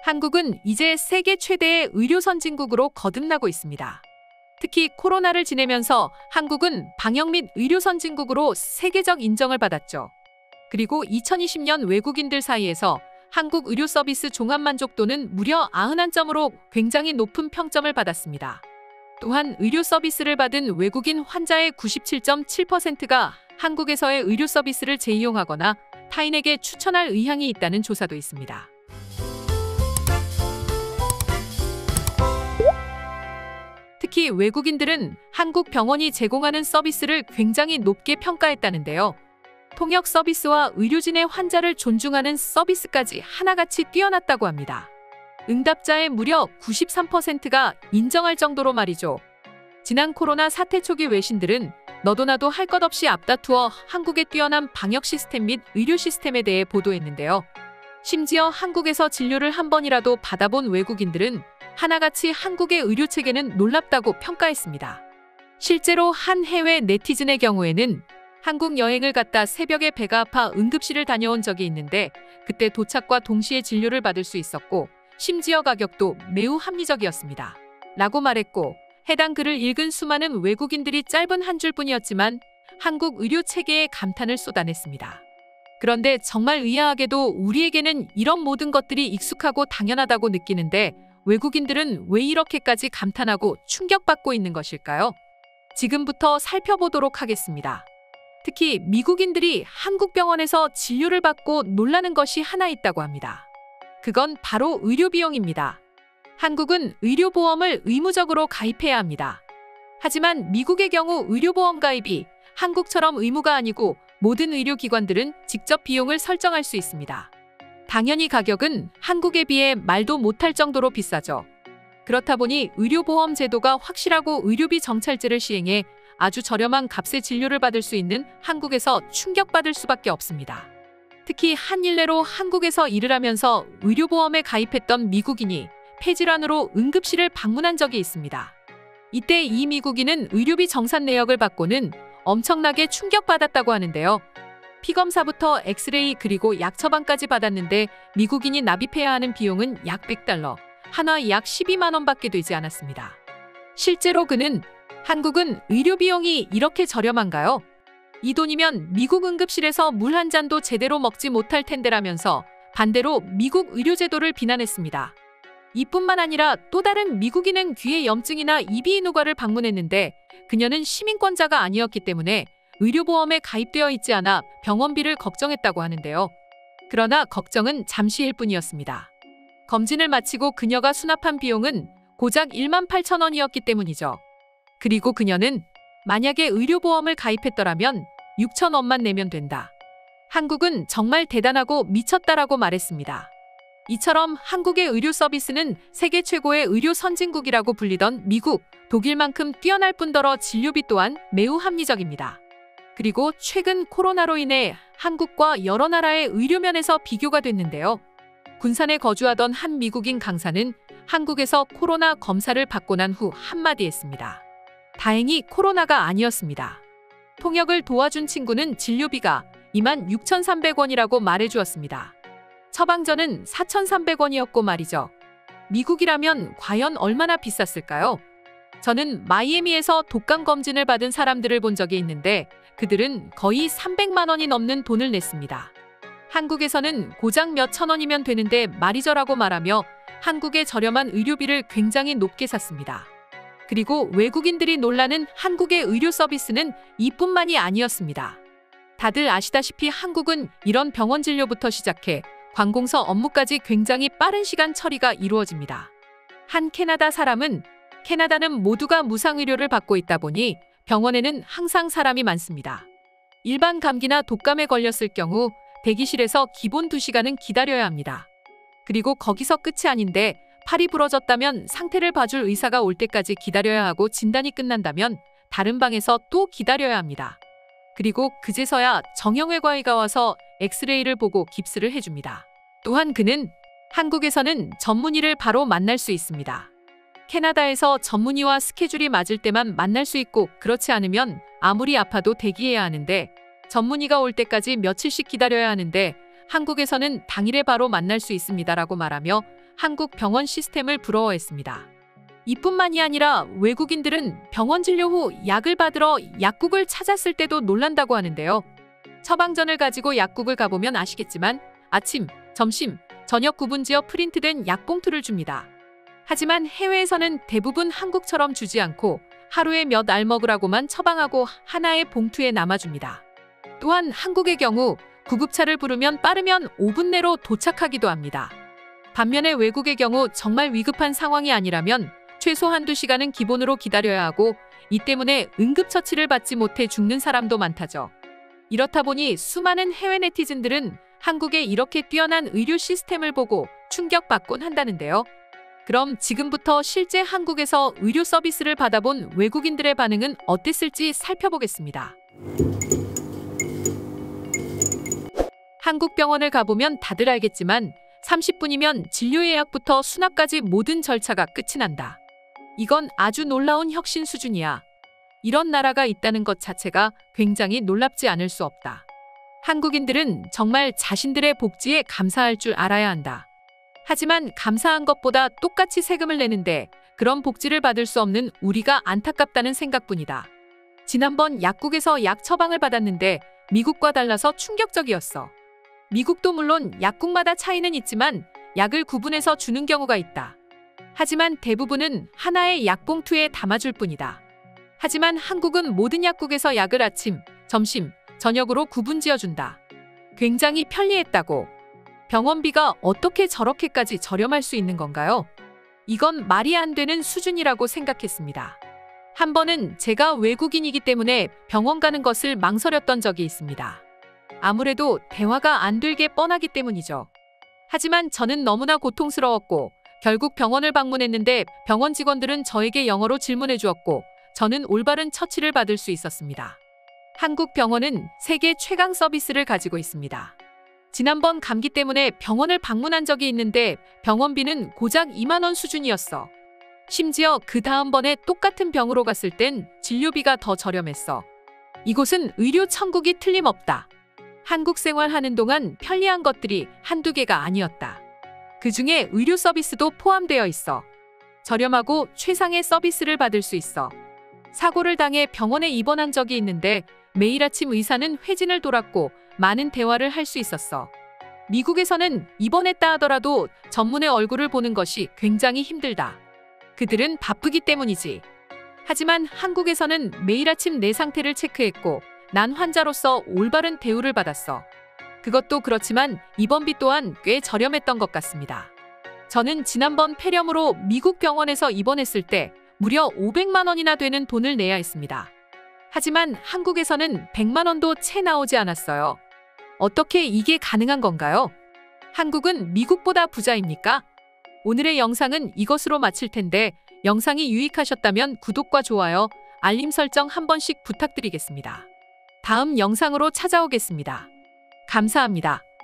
한국은 이제 세계 최대의 의료 선진국으로 거듭나고 있습니다. 특히 코로나를 지내면서 한국은 방역 및 의료 선진국으로 세계적 인정을 받았죠. 그리고 2020년 외국인들 사이에서 한국 의료 서비스 종합 만족도는 무려 91점으로 굉장히 높은 평점을 받았습니다. 또한 의료 서비스를 받은 외국인 환자의 97.7%가 한국에서의 의료 서비스를 재이용하거나 타인에게 추천할 의향이 있다는 조사도 있습니다. 특히 외국인들은 한국 병원이 제공하는 서비스를 굉장히 높게 평가했다는데요. 통역 서비스와 의료진의 환자를 존중하는 서비스까지 하나같이 뛰어났다고 합니다. 응답자의 무려 93%가 인정할 정도로 말이죠. 지난 코로나 사태 초기 외신들은 너도 나도 할 것 없이 앞다투어 한국의 뛰어난 방역 시스템 및 의료 시스템에 대해 보도했는데요. 심지어 한국에서 진료를 한 번이라도 받아본 외국인들은 하나같이 한국의 의료 체계는 놀랍다고 평가했습니다. 실제로 한 해외 네티즌의 경우에는 한국 여행을 갔다 새벽에 배가 아파 응급실을 다녀온 적이 있는데 그때 도착과 동시에 진료를 받을 수 있었고 심지어 가격도 매우 합리적이었습니다. 라고 말했고 해당 글을 읽은 수많은 외국인들이 짧은 한 줄뿐이었지만 한국 의료 체계에 감탄을 쏟아냈습니다. 그런데 정말 의아하게도 우리에게는 이런 모든 것들이 익숙하고 당연하다고 느끼는데 외국인들은 왜 이렇게까지 감탄하고 충격받고 있는 것일까요? 지금부터 살펴보도록 하겠습니다. 특히 미국인들이 한국 병원에서 진료를 받고 놀라는 것이 하나 있다고 합니다. 그건 바로 의료 비용입니다. 한국은 의료보험을 의무적으로 가입해야 합니다. 하지만 미국의 경우 의료보험 가입이 한국처럼 의무가 아니고 모든 의료기관들은 직접 비용을 설정할 수 있습니다. 당연히 가격은 한국에 비해 말도 못할 정도로 비싸죠. 그렇다 보니 의료보험 제도가 확실하고 의료비 정찰제를 시행해 아주 저렴한 값의 진료를 받을 수 있는 한국에서 충격받을 수밖에 없습니다. 특히 한 일례로 한국에서 일을 하면서 의료보험에 가입했던 미국인이 폐질환으로 응급실을 방문한 적이 있습니다. 이때 이 미국인은 의료비 정산 내역을 받고는 엄청나게 충격받았다고 하는데요. 피검사부터 엑스레이 그리고 약 처방까지 받았는데 미국인이 납입해야 하는 비용은 약 $100, 한화 약 12만 원밖에 되지 않았습니다. 실제로 그는 한국은 의료 비용이 이렇게 저렴한가요? 이 돈이면 미국 응급실에서 물 한 잔도 제대로 먹지 못할 텐데라면서 반대로 미국 의료제도를 비난했습니다. 이뿐만 아니라 또 다른 미국인은 귀에 염증이나 이비인 후과를 방문했는데 그녀는 시민권자가 아니었기 때문에 의료보험에 가입되어 있지 않아 병원비를 걱정했다고 하는데요. 그러나 걱정은 잠시일 뿐이었습니다. 검진을 마치고 그녀가 수납한 비용은 고작 18,000원이었기 때문이죠. 그리고 그녀는 만약에 의료보험을 가입했더라면 6,000원만 내면 된다. 한국은 정말 대단하고 미쳤다라고 말했습니다. 이처럼 한국의 의료 서비스는 세계 최고의 의료 선진국이라고 불리던 미국, 독일만큼 뛰어날 뿐더러 진료비 또한 매우 합리적입니다. 그리고 최근 코로나로 인해 한국과 여러 나라의 의료면에서 비교가 됐는데요. 군산에 거주하던 한 미국인 강사는 한국에서 코로나 검사를 받고 난 후 한마디 했습니다. 다행히 코로나가 아니었습니다. 통역을 도와준 친구는 진료비가 26,300원이라고 말해주었습니다. 처방전은 4,300원이었고 말이죠. 미국이라면 과연 얼마나 비쌌을까요? 저는 마이애미에서 독감 검진을 받은 사람들을 본 적이 있는데 그들은 거의 300만 원이 넘는 돈을 냈습니다. 한국에서는 고작 몇천 원이면 되는데 말이죠라고 말하며 한국의 저렴한 의료비를 굉장히 높게 샀습니다. 그리고 외국인들이 놀라는 한국의 의료 서비스는 이뿐만이 아니었습니다. 다들 아시다시피 한국은 이런 병원 진료부터 시작해 관공서 업무까지 굉장히 빠른 시간 처리가 이루어집니다. 한 캐나다 사람은 캐나다는 모두가 무상의료를 받고 있다 보니 병원에는 항상 사람이 많습니다. 일반 감기나 독감에 걸렸을 경우 대기실에서 기본 2시간은 기다려야 합니다. 그리고 거기서 끝이 아닌데 팔이 부러졌다면 상태를 봐줄 의사가 올 때까지 기다려야 하고 진단이 끝난다면 다른 방에서 또 기다려야 합니다. 그리고 그제서야 정형외과의가 와서 엑스레이를 보고 깁스를 해줍니다. 또한 그는 한국에서는 전문의를 바로 만날 수 있습니다. 캐나다에서 전문의와 스케줄이 맞을 때만 만날 수 있고 그렇지 않으면 아무리 아파도 대기해야 하는데 전문의가 올 때까지 며칠씩 기다려야 하는데 한국에서는 당일에 바로 만날 수 있습니다라고 말하며 한국 병원 시스템을 부러워했습니다. 이뿐만이 아니라 외국인들은 병원 진료 후 약을 받으러 약국을 찾았을 때도 놀란다고 하는데요. 처방전을 가지고 약국을 가보면 아시겠지만 아침, 점심, 저녁 구분지어 프린트된 약봉투를 줍니다. 하지만 해외에서는 대부분 한국처럼 주지 않고 하루에 몇 알 먹으라고만 처방하고 하나의 봉투에 남아줍니다. 또한 한국의 경우 구급차를 부르면 빠르면 5분 내로 도착하기도 합니다. 반면에 외국의 경우 정말 위급한 상황이 아니라면 최소 한두 시간은 기본으로 기다려야 하고 이 때문에 응급처치를 받지 못해 죽는 사람도 많다죠. 이렇다 보니 수많은 해외 네티즌들은 한국의 이렇게 뛰어난 의료 시스템을 보고 충격받곤 한다는데요. 그럼 지금부터 실제 한국에서 의료 서비스를 받아본 외국인들의 반응은 어땠을지 살펴보겠습니다. 한국 병원을 가보면 다들 알겠지만 30분이면 진료 예약부터 수납까지 모든 절차가 끝이 난다. 이건 아주 놀라운 혁신 수준이야. 이런 나라가 있다는 것 자체가 굉장히 놀랍지 않을 수 없다. 한국인들은 정말 자신들의 복지에 감사할 줄 알아야 한다. 하지만 감사한 것보다 똑같이 세금을 내는데 그런 복지를 받을 수 없는 우리가 안타깝다는 생각뿐이다. 지난번 약국에서 약 처방을 받았는데 미국과 달라서 충격적이었어. 미국도 물론 약국마다 차이는 있지만 약을 구분해서 주는 경우가 있다. 하지만 대부분은 하나의 약봉투에 담아줄 뿐이다. 하지만 한국은 모든 약국에서 약을 아침, 점심, 저녁으로 구분지어준다. 굉장히 편리했다고. 병원비가 어떻게 저렇게까지 저렴할 수 있는 건가요? 이건 말이 안 되는 수준이라고 생각했습니다. 한 번은 제가 외국인이기 때문에 병원 가는 것을 망설였던 적이 있습니다. 아무래도 대화가 안 되게 뻔하기 때문이죠. 하지만 저는 너무나 고통스러웠고 결국 병원을 방문했는데 병원 직원들은 저에게 영어로 질문해 주었고 저는 올바른 처치를 받을 수 있었습니다. 한국 병원은 세계 최강 서비스를 가지고 있습니다. 지난번 감기 때문에 병원을 방문한 적이 있는데 병원비는 고작 2만 원 수준이었어. 심지어 그 다음번에 똑같은 병으로 갔을 땐 진료비가 더 저렴했어. 이곳은 의료 천국이 틀림없다. 한국 생활하는 동안 편리한 것들이 한두 개가 아니었다. 그중에 의료 서비스도 포함되어 있어. 저렴하고 최상의 서비스를 받을 수 있어. 사고를 당해 병원에 입원한 적이 있는데 매일 아침 의사는 회진을 돌았고 많은 대화를 할 수 있었어. 미국에서는 입원했다 하더라도 전문의 얼굴을 보는 것이 굉장히 힘들다. 그들은 바쁘기 때문이지. 하지만 한국에서는 매일 아침 내 상태를 체크했고 난 환자로서 올바른 대우를 받았어. 그것도 그렇지만 입원비 또한 꽤 저렴했던 것 같습니다. 저는 지난번 폐렴으로 미국 병원에서 입원했을 때 무려 500만 원이나 되는 돈을 내야 했습니다. 하지만 한국에서는 100만 원도 채 나오지 않았어요. 어떻게 이게 가능한 건가요? 한국은 미국보다 부자입니까? 오늘의 영상은 이것으로 마칠 텐데 영상이 유익하셨다면 구독과 좋아요, 알림 설정 한 번씩 부탁드리겠습니다. 다음 영상으로 찾아오겠습니다. 감사합니다.